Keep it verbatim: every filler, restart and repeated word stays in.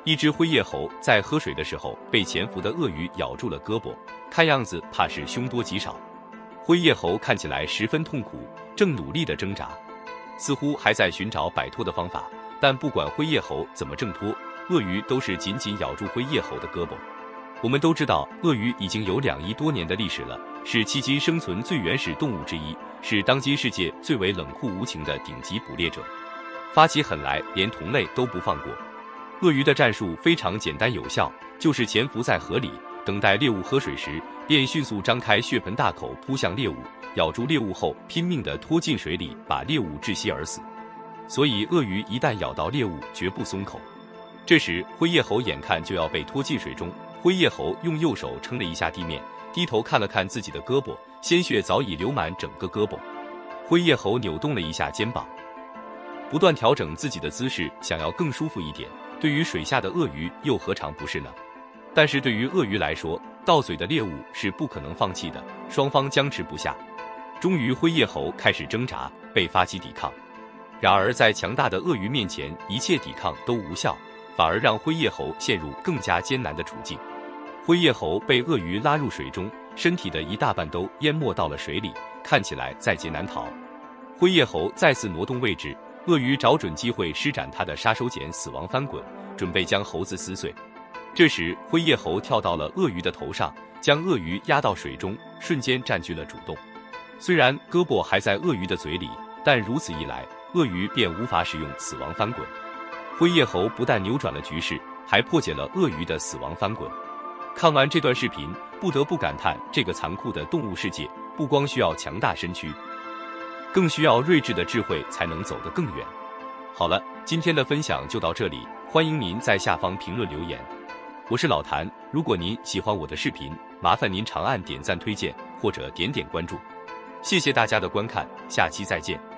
一只灰叶猴在喝水的时候被潜伏的鳄鱼咬住了胳膊，看样子怕是凶多吉少。灰叶猴看起来十分痛苦，正努力地挣扎，似乎还在寻找摆脱的方法。但不管灰叶猴怎么挣脱，鳄鱼都是紧紧咬住灰叶猴的胳膊。我们都知道，鳄鱼已经有两亿多年的历史了，是迄今生存最原始动物之一，是当今世界最为冷酷无情的顶级捕猎者，发起狠来连同类都不放过。鳄鱼的战术非常简单有效，就是潜伏在河里，等待猎物喝水时，便迅速张开血盆大口扑向猎物，咬住猎物后拼命地拖进水里，把猎物窒息而死。所以鳄鱼一旦咬到猎物，绝不松口。这时灰叶猴眼看就要被拖进水中，灰叶猴用右手撑了一下地面，低头看了看自己的胳膊，鲜血早已流满整个胳膊。灰叶猴扭动了一下肩膀，不断调整自己的姿势，想要更舒服一点。对于水下的鳄鱼又何尝不是呢？但是对于鳄鱼来说，到嘴的猎物是不可能放弃的，双方僵持不下。终于灰叶猴开始挣扎，被发起抵抗。然而在强大的鳄鱼面前，一切抵抗都无效，反而让灰叶猴陷入更加艰难的处境。灰叶猴被鳄鱼拉入水中，身体的一大半都淹没到了水里，看起来在劫难逃。灰叶猴再次挪动位置，鳄鱼找准机会施展它的杀手锏死亡翻滚，准备将猴子撕碎。这时灰叶猴跳到了鳄鱼的头上，将鳄鱼压到水中，瞬间占据了主动。虽然胳膊还在鳄鱼的嘴里，但如此一来，鳄鱼便无法使用死亡翻滚。灰叶猴不但扭转了局势，还破解了鳄鱼的死亡翻滚。看完这段视频，不得不感叹这个残酷的动物世界，不光需要强大身躯，更需要睿智的智慧才能走得更远。好了，今天的分享就到这里，欢迎您在下方评论留言。我是老谭，如果您喜欢我的视频，麻烦您长按点赞推荐或者点点关注。谢谢大家的观看，下期再见。